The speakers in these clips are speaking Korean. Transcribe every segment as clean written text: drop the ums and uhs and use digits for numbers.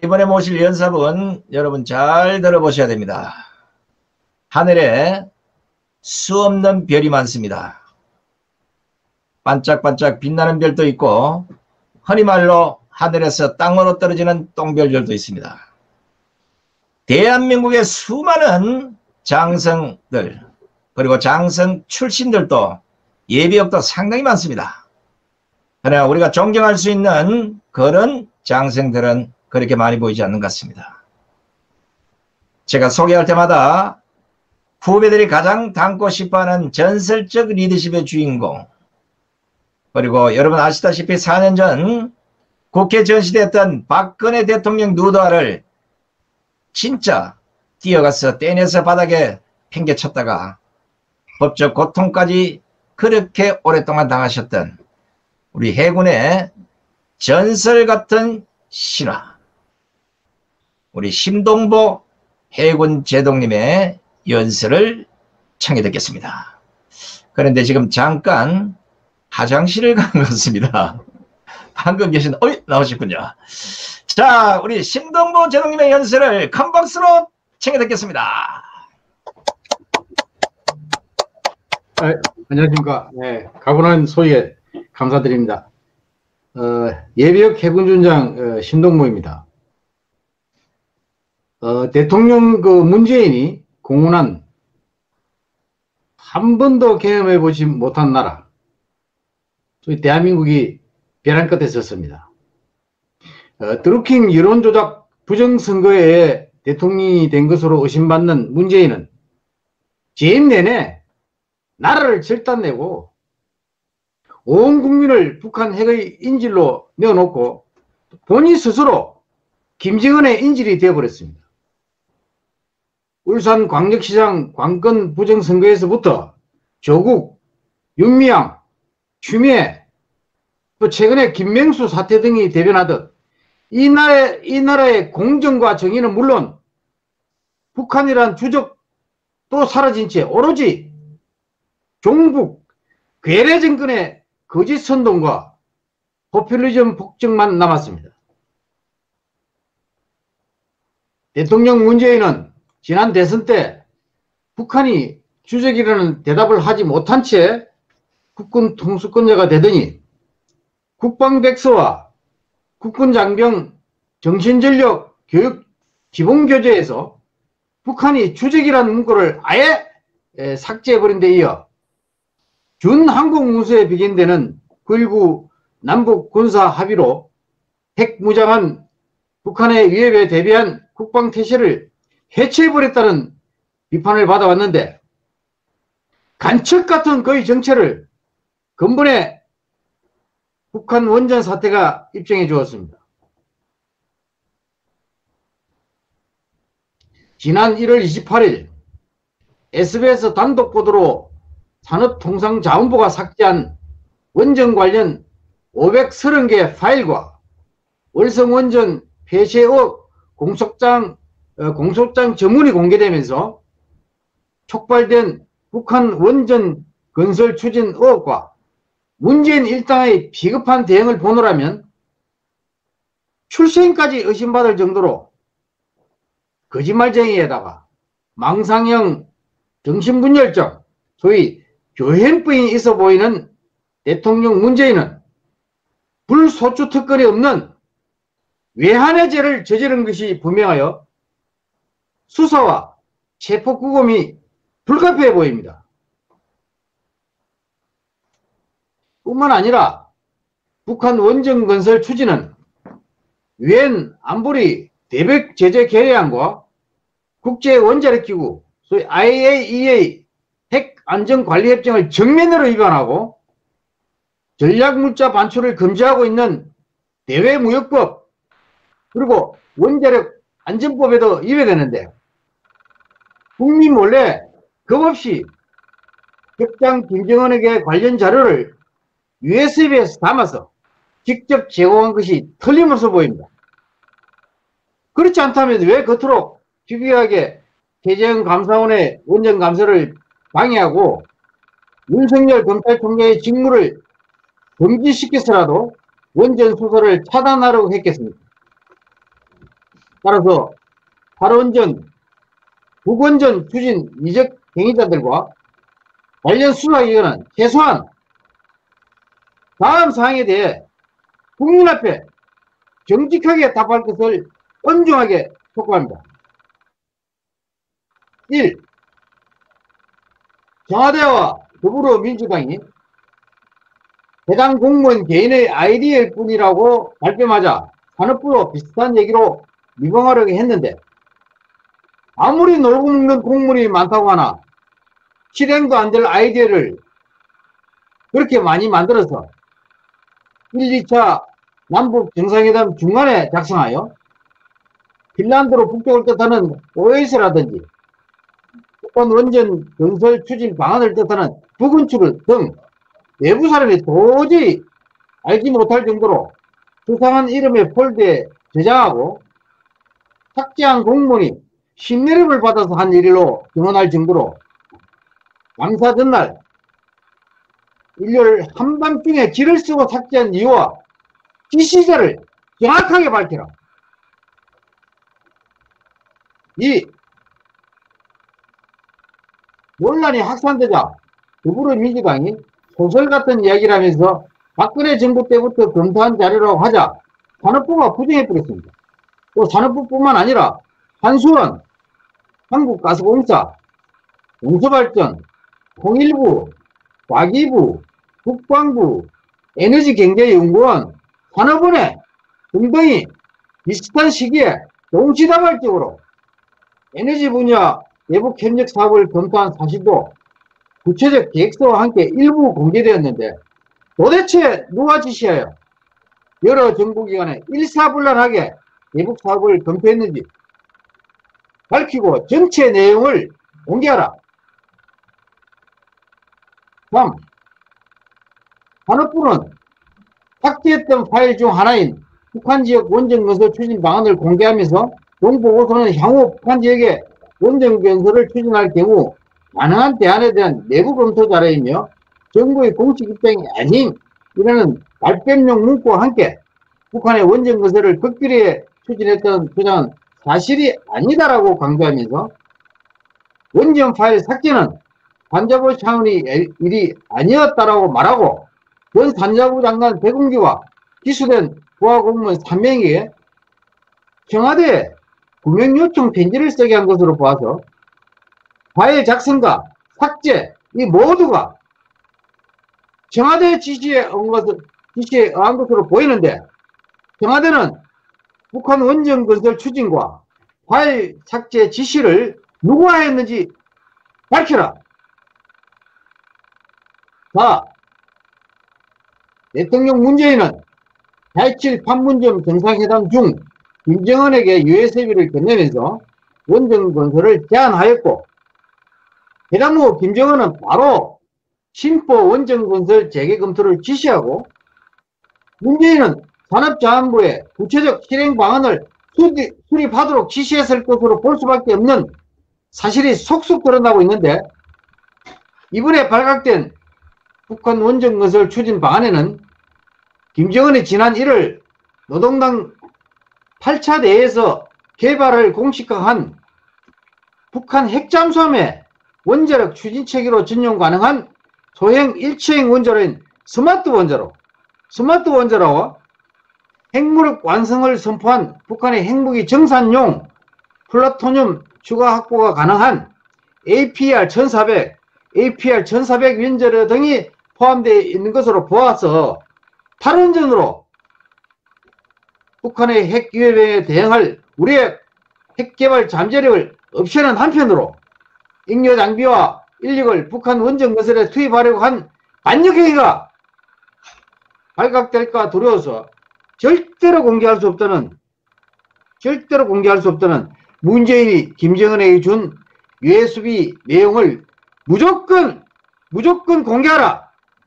이번에 모실 연습은 여러분 잘 들어보셔야 됩니다. 하늘에 수없는 별이 많습니다. 반짝반짝 빛나는 별도 있고 흔히 말로 하늘에서 땅으로 떨어지는 똥별들도 있습니다. 대한민국의 수많은 장성들 그리고 장성 출신들도 예비역도 상당히 많습니다. 그러나 우리가 존경할 수 있는 그런 장성들은 그렇게 많이 보이지 않는 것 같습니다. 제가 소개할 때마다 후배들이 가장 닮고 싶어하는 전설적 리더십의 주인공, 그리고 여러분 아시다시피 4년 전 국회 전시됐던 박근혜 대통령 누드화를 진짜 뛰어가서 떼내서 바닥에 팽개쳤다가 법적 고통까지 그렇게 오랫동안 당하셨던 우리 해군의 전설 같은 신화, 우리 심동보 해군 제독님의 연설을 청해 듣겠습니다. 그런데 지금 잠깐 화장실을 간 것 같습니다. 방금 계신, 나오셨군요. 자, 우리 심동보 제독님의 연설을 큰 박수로 청해 듣겠습니다. 안녕하십니까. 네, 가분한 소개 감사드립니다. 예비역 해군준장 심동보입니다. 대통령 문재인이 공언한 한 번도 경험해보지 못한 나라, 소위 대한민국이 벼랑 끝에 섰습니다. 드루킹 여론조작 부정선거에 대통령이 된 것으로 의심받는 문재인은 재임 내내 나라를 절단내고 온 국민을 북한 핵의 인질로 내어놓고 본인 스스로 김정은의 인질이 되어버렸습니다. 울산 광역시장 관건 부정선거에서부터 조국, 윤미향, 추미애, 또 최근에 김명수 사태 등이 대변하듯 이 나라의 공정과 정의는 물론 북한이란 주적도 사라진 채 오로지 종북, 괴뢰 정권의 거짓 선동과 포퓰리즘 폭정만 남았습니다. 대통령 문재인은 지난 대선 때 북한이 주적이라는 대답을 하지 못한 채 국군 통수권자가 되더니 국방백서와 국군장병 정신전력 교육 기본교재에서 북한이 주적이라는 문구를 아예 삭제해버린 데 이어 준항공무수에 비견되는 9.19 남북 군사 합의로 핵무장한 북한의 위협에 대비한 국방태세를 해체해버렸다는 비판을 받아왔는데 간첩 같은 그의 정체를 근본에 북한 원전 사태가 입증해 주었습니다. 지난 1월 28일 SBS 단독 보도로 산업통상자원부가 삭제한 원전 관련 530개 파일과 월성원전 폐쇄 의혹 공소장 전문이 공개되면서 촉발된 북한 원전 건설 추진 의혹과 문재인 일당의 비겁한 대응을 보노라면 출생까지 의심받을 정도로 거짓말쟁이에다가 망상형 정신분열증, 소위 교행병이 있어 보이는 대통령 문재인은 불소추 특권이 없는 외환의 죄를 저지른 것이 분명하여 수사와 체포구금이 불가피해 보입니다. 뿐만 아니라 북한 원전 건설 추진은 유엔 안보리 대북 제재 결의안과 국제 원자력기구 소위 IAEA 핵안전관리협정을 정면으로 위반하고 전략물자 반출을 금지하고 있는 대외무역법 그리고 원자력 안전법에도 위배되는데 국민 몰래 겁없이 격장 김정은에게 관련 자료를 USB에서 담아서 직접 제공한 것이 틀림없어 보입니다. 그렇지 않다면 왜 겉으로 기괴하게 최재형 감사원의 원전 감사를 방해하고 윤석열 검찰총장의 직무를 금지시켜서라도 원전 수사를 차단하려고 했겠습니까? 따라서 탈원전, 북원전 추진 이적 행위자들과 관련 수사기관은 최소한 다음 사항에 대해 국민 앞에 정직하게 답할 것을 엄중하게 촉구합니다. 1. 청와대와 더불어민주당이 해당 공무원 개인의 아이디어일 뿐이라고 발뺌하자 산업부도 비슷한 얘기로 미봉하려고 했는데, 아무리 놀고 먹는 공무원이 많다고 하나 실행도 안 될 아이디어를 그렇게 많이 만들어서 1, 2차 남북 정상회담 중간에 작성하여 핀란드로 북쪽을 뜻하는 OS라든지 북한 원전 건설 추진 방안을 뜻하는 북은출을 등 외부 사람이 도저히 알지 못할 정도로 수상한 이름의 폴더에 저장하고 삭제한 공무원이 신내림을 받아서 한 일로 증언할 정도로 감사 전날 일요일 한밤중에 지를 쓰고 삭제한 이유와 지시자를 정확하게 밝혀라. 2. 논란이 확산되자 더불어민주당이 소설 같은 이야기를 하면서 박근혜 정부 때부터 검토한 자료라고 하자 산업부가 부정해버렸습니다. 또 산업부뿐만 아니라 한수원, 한국가스공사, 용서발전, 통일부, 과기부, 국방부, 에너지경제연구원, 산업원회 등등이 비슷한 시기에 동시다발적으로 에너지 분야 대북 협력 사업을 검토한 사실도 구체적 계획서와 함께 일부 공개되었는데, 도대체 누가 지시하여 여러 정부기관에 일사불란하게 대북 사업을 검토했는지 밝히고 전체 내용을 공개하라. 3. 산업부는 삭제했던 파일 중 하나인 북한지역 원전건설 추진 방안을 공개하면서 동보고서는 향후 북한지역에 원전건설을 추진할 경우 가능한 대안에 대한 내부 검토 자료이며 정부의 공식 입장이 아닌 이라는 발뺌용 문구와 함께 북한의 원전건설을 극비리에 추진했던 주장은 사실이 아니다라고 강조하면서 원전 파일 삭제는 산자부 차원의 일이 아니었다라고 말하고, 전 산자부 장관 백운기와 기소된 부하 공무원 3명에게 청와대에 구명 요청 편지를 쓰게 한 것으로 보아서 파일 작성과 삭제 이 모두가 청와대 지시에 의한 것으로 보이는데, 청와대는 북한 원전 건설 추진과 파일 삭제 지시를 누가 했는지 밝혀라. 4. 대통령 문재인은 4.27 판문점 정상회담 중 김정은에게 USB를 건네면서 원전 건설을 제안하였고, 회담 후 김정은은 바로 신포 원전 건설 재개 검토를 지시하고, 문재인은 산업자원부에 구체적 실행 방안을 수립하도록 지시했을 것으로 볼 수밖에 없는 사실이 속속 드러나고 있는데, 이번에 발각된 북한 원전 건설 추진 방안에는 김정은이 지난 1월 노동당 8차 대회에서 개발을 공식화한 북한 핵잠수함의 원자력 추진 체계로 전용 가능한 소형 일체형 원자로인 스마트 원자로와 핵무력 완성을 선포한 북한의 핵무기 정산용 플루토늄 추가 확보가 가능한 APR-1400, APR-1400 원자로 등이 포함되어 있는 것으로 보아서 탈원전으로 북한의 핵 기회에 대응할 우리의 핵개발 잠재력을 없애는 한편으로 잉여 장비와 인력을 북한 원전 건설에 투입하려고 한 반역행위가 발각될까 두려워서 절대로 공개할 수 없다는 문재인이 김정은에게 준 USB 내용을 무조건 공개하라.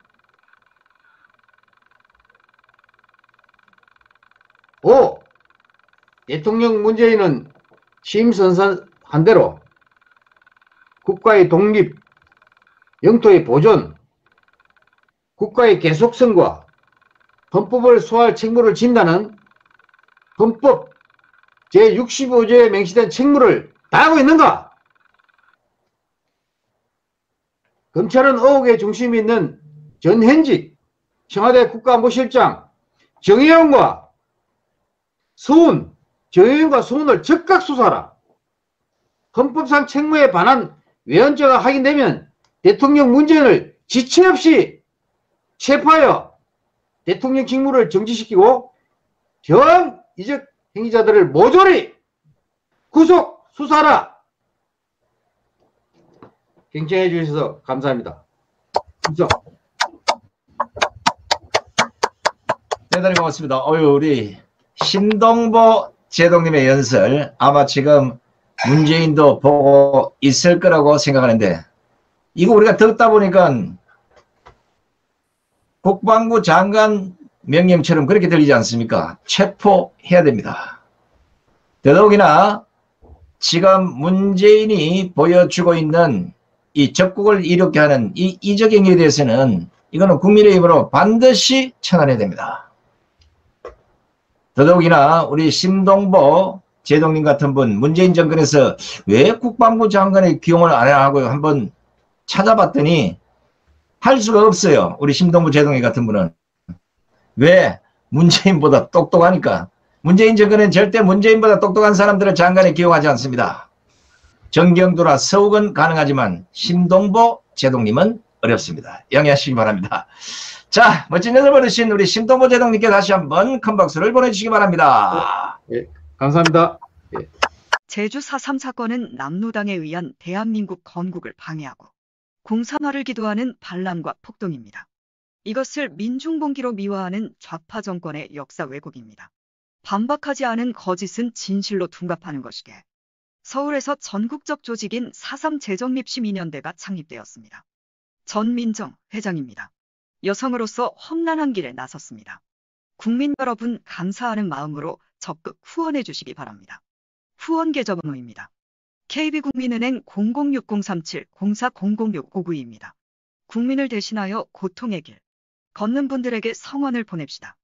5. 대통령 문재인은 취임 선언한 대로 국가의 독립, 영토의 보존, 국가의 계속성과 헌법을 소화할 책무를 진다는 헌법 제65조에 명시된 책무를 다하고 있는가? 검찰은 의혹의 중심이 있는 전현직 청와대 국가안보실장 정의용과 정의용과 서훈을 즉각 수사하라. 헌법상 책무에 반한 외연죄가 확인되면 대통령 문재인을 지체 없이 체포하여 대통령 직무를 정지시키고 전 이적 행위자들을 모조리 구속 수사하라. 경청해 주셔서 감사합니다. 감사. 대단히 고맙습니다. 우리 신동보 제동님의 연설 아마 지금 문재인도 보고 있을 거라고 생각하는데, 이거 우리가 듣다 보니까 국방부 장관 명령처럼 그렇게 들리지 않습니까? 체포해야 됩니다. 더더욱이나 지금 문재인이 보여주고 있는 이 적국을 이롭게 하는 이 이적 행위에 대해서는 이거는 국민의힘으로 반드시 처단해야 됩니다. 더더욱이나 우리 신동보 제동님 같은 분, 문재인 정권에서 왜 국방부 장관의 기용을 안 하고 한번 찾아봤더니 할 수가 없어요. 우리 신동보 제동님 같은 분은. 왜? 문재인보다 똑똑하니까. 문재인 정권은 절대 문재인보다 똑똑한 사람들을 장관에 기용하지 않습니다. 정경두나 서욱은 가능하지만 신동보 제동님은 어렵습니다. 양해하시기 바랍니다. 자, 멋진 연설 벌이신 우리 신동보 제동님께 다시 한번 큰 박수를 보내주시기 바랍니다. 예, 감사합니다. 예. 제주 4.3 사건은 남로당에 의한 대한민국 건국을 방해하고 공산화를 기도하는 반란과 폭동입니다. 이것을 민중봉기로 미화하는 좌파 정권의 역사 왜곡입니다. 반박하지 않은 거짓은 진실로 둔갑하는 것이게 서울에서 전국적 조직인 4.3 재정립시민연대가 창립되었습니다. 전민정 회장입니다. 여성으로서 험난한 길에 나섰습니다. 국민 여러분 감사하는 마음으로 적극 후원해 주시기 바랍니다. 후원 계좌번호입니다. KB국민은행 006037-04006992입니다. 국민을 대신하여 고통의 길 걷는 분들에게 성원을 보냅시다.